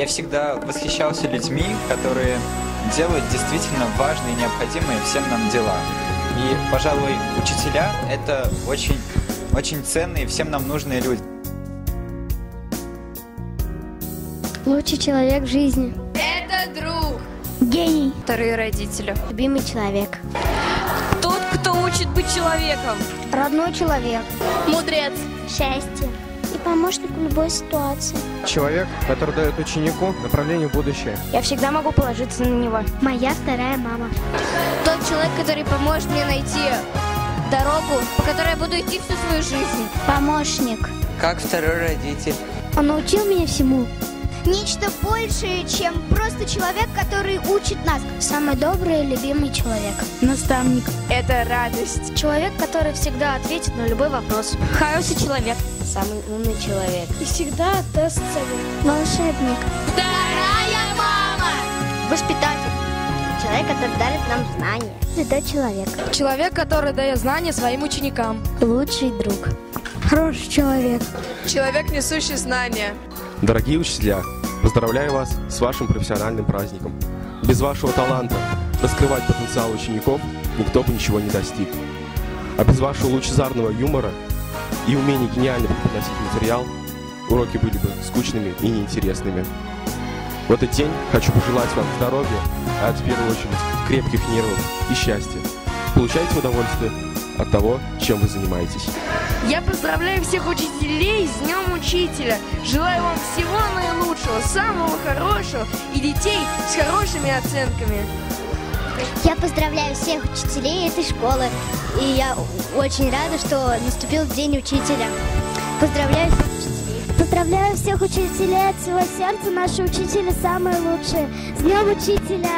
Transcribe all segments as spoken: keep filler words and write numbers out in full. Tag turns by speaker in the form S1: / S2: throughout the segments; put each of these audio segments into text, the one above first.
S1: Я всегда восхищался людьми, которые делают действительно важные и необходимые всем нам дела. И, пожалуй, учителя – это очень, очень ценные, всем нам нужные люди.
S2: Лучший человек в жизни.
S3: Это друг.
S2: Гений.
S3: Вторые родители.
S2: Любимый человек.
S3: Тот, кто учит быть человеком.
S2: Родной человек.
S3: Мудрец.
S2: Счастье. И помощник в любой ситуации.
S4: Человек, который дает ученику направление в будущее.
S2: Я всегда могу положиться на него. Моя вторая мама.
S3: Тот человек, который поможет мне найти дорогу, по которой я буду идти всю свою жизнь.
S2: Помощник.
S5: Как второй родитель.
S2: Он научил меня всему.
S6: Нечто большее, чем просто человек, который учит нас.
S2: Самый добрый и любимый человек.
S3: Наставник. Это радость.
S2: Человек, который всегда ответит на любой вопрос.
S3: Хороший человек.
S2: Самый умный человек.
S6: И всегда даст совет.
S2: Волшебник.
S3: Вторая мама.
S2: Воспитатель. Человек, который дарит нам знания. Это человек.
S3: Человек, который дает знания своим ученикам.
S2: Лучший друг. Хороший человек.
S3: Человек, несущий знания.
S7: Дорогие учителя, поздравляю вас с вашим профессиональным праздником. Без вашего таланта раскрывать потенциал учеников никто бы ничего не достиг. А без вашего лучезарного юмора и умения гениально преподносить материал, уроки были бы скучными и неинтересными. В этот день хочу пожелать вам здоровья, а в первую очередь крепких нервов и счастья. Получайте удовольствие от того, чем вы занимаетесь.
S3: Я поздравляю всех учителей с Днем Учителя. Желаю вам всего наилучшего, самого хорошего и детей с хорошими оценками.
S6: Я поздравляю всех учителей этой школы. И я очень рада, что наступил День Учителя. Поздравляю всех учителей.
S2: Поздравляю всех учителей от всего сердца. Наши учителя самые лучшие. С Днем Учителя!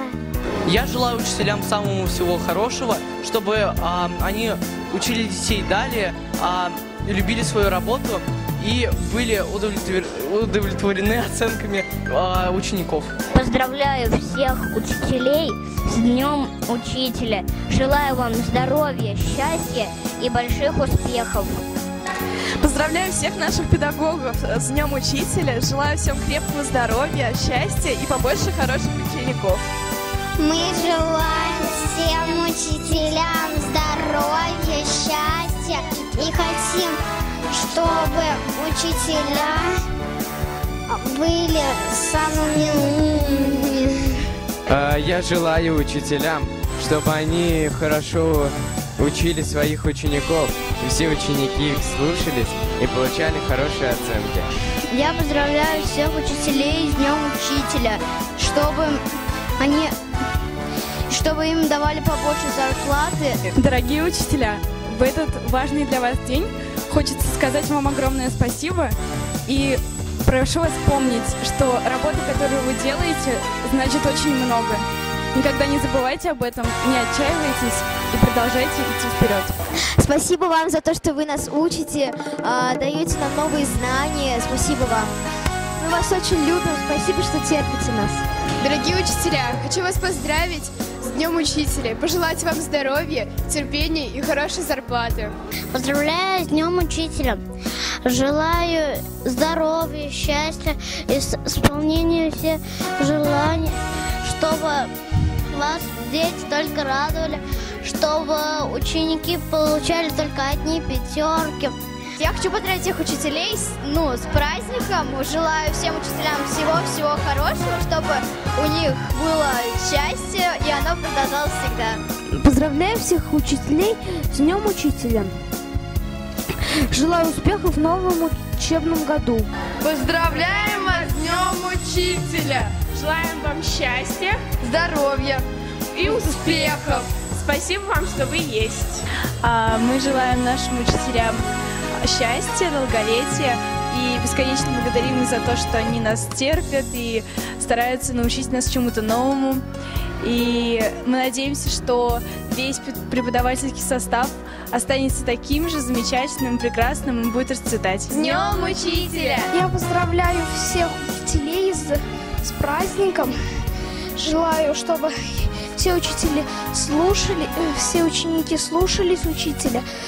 S5: Я желаю учителям самого всего хорошего, чтобы а, они учили детей далее, а, любили свою работу и были удовлетвор... удовлетворены оценками а, учеников.
S2: Поздравляю всех учителей с Днем Учителя. Желаю вам здоровья, счастья и больших успехов.
S3: Поздравляю всех наших педагогов с Днем Учителя. Желаю всем крепкого здоровья, счастья и побольше хороших учеников.
S6: Мы желаем всем учителям здоровья, счастья и хотим, чтобы учителя были самыми умными.
S4: Я желаю учителям, чтобы они хорошо учили своих учеников, и все ученики их слушались и получали хорошие оценки.
S6: Я поздравляю всех учителей с Днем Учителя, чтобы они... чтобы им давали побольше зарплаты.
S8: Дорогие учителя, в этот важный для вас день хочется сказать вам огромное спасибо и прошу вас помнить, что работа, которую вы делаете, значит очень много. Никогда не забывайте об этом, не отчаивайтесь и продолжайте идти вперед.
S6: Спасибо вам за то, что вы нас учите, даете нам новые знания. Спасибо вам. Мы вас очень любим. Спасибо, что терпите нас.
S9: Дорогие учителя, хочу вас поздравить с Днем Учителя, пожелать вам здоровья, терпения и хорошей зарплаты.
S2: Поздравляю с Днем Учителя. Желаю здоровья, счастья и исполнения всех желаний, чтобы вас дети только радовали, чтобы ученики получали только одни пятерки.
S6: Я хочу поздравить всех учителей ну, с праздником. Желаю всем учителям всего-всего хорошего, чтобы у них было счастье, и оно продолжалось всегда.
S2: Поздравляю всех учителей с Днем Учителя. Желаю успехов в новом учебном году.
S3: Поздравляем вас с Днем Учителя! Желаем вам счастья, здоровья и успехов! Спасибо вам, что вы есть!
S8: А мы желаем нашим учителям счастья, долголетия и бесконечно благодарим их за то, что они нас терпят и стараются научить нас чему-то новому. И мы надеемся, что весь преподавательский состав останется таким же замечательным, прекрасным и будет расцветать.
S3: С Днем Учителя!
S6: Я поздравляю всех учителей с, с праздником. Желаю, чтобы все учителя слушали, все ученики слушались учителя.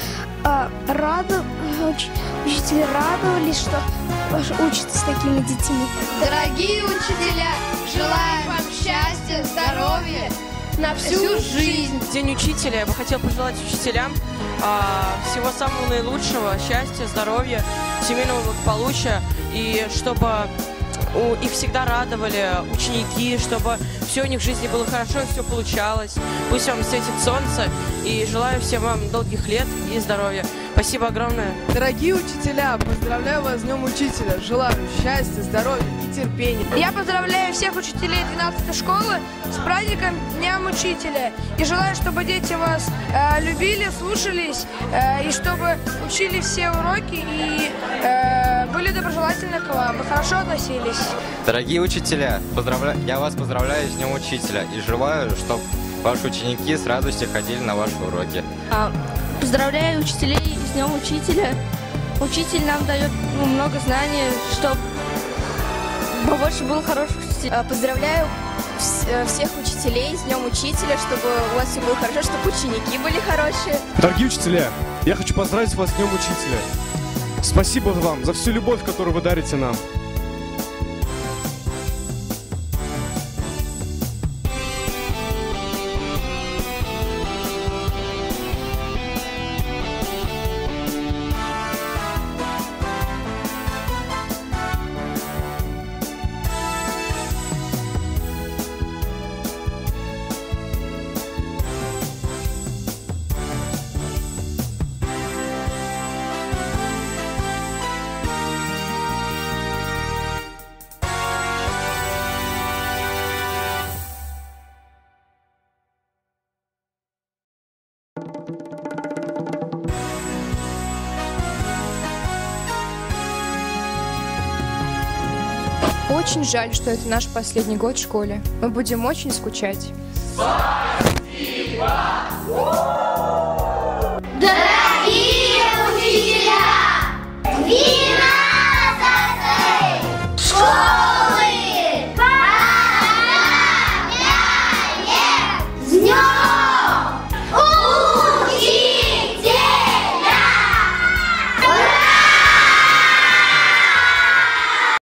S10: а, радов... уч- учителя радовались, что учатся с такими детьми.
S9: Дорогие учителя, желаем вам счастья, здоровья на всю жизнь.
S5: День учителя. Я бы хотел пожелать учителям а, всего самого наилучшего, счастья, здоровья, семейного благополучия, и чтобы у, их всегда радовали ученики, чтобы все у них в жизни было хорошо и все получалось. Пусть вам светит солнце, и желаю всем вам долгих лет и здоровья. Спасибо огромное.
S3: Дорогие учителя, поздравляю вас с Днем Учителя. Желаю счастья, здоровья и терпения.
S10: Я поздравляю всех учителей двенадцатой школы с праздником Днем Учителя. И желаю, чтобы дети вас э, любили, слушались, э, и чтобы учили все уроки и э, были доброжелательны к вам, и хорошо относились.
S4: Дорогие учителя, поздравля... я вас поздравляю с Днем Учителя и желаю, чтобы ваши ученики с радостью ходили на ваши уроки.
S2: Поздравляю учителей с Днем Учителя. Учитель нам дает ну, много знаний, чтобы побольше было хороших учителей.
S6: Поздравляю всех учителей с Днем Учителя, чтобы у вас все было хорошо, чтобы ученики были хорошие.
S11: Дорогие учителя, я хочу поздравить вас с Днем Учителя. Спасибо вам за всю любовь, которую вы дарите нам.
S9: Очень жаль, что это наш последний год в школе. Мы будем очень скучать.
S12: Спасибо!